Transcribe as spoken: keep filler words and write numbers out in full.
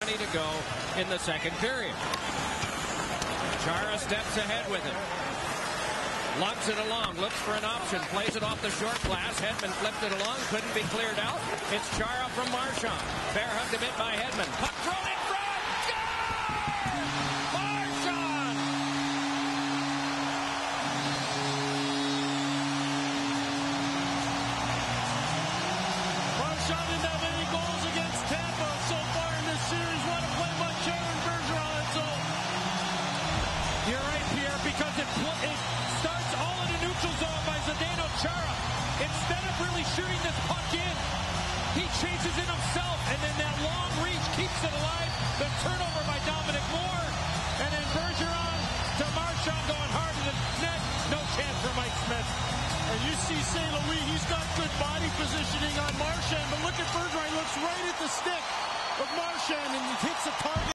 twenty to go in the second period. Chara steps ahead with it. Lugs it along, looks for an option, plays it off the short glass. Hedman flipped it along, couldn't be cleared out. It's Chara from Marchand. Bear hugged a bit by Hedman. Puck thrown in front! Goal! Marchand! Marchand didn't have any goals against Tampa so far in this series. What a play by Kevin Bergeron. So you're right, Pierre, because it, it starts all in a neutral zone by Zdeno Chara. Instead of really shooting this puck in, he chases it himself, and then that long reach keeps it alive. The turnover by Dominic Moore, and then Bergeron to Marchand going hard to the net. No chance for Mike Smith. And you see Saint Louis, he's got good body positioning on Marchand, but look at Bergeron, he looks right at the stick of Marchand and he hits the target.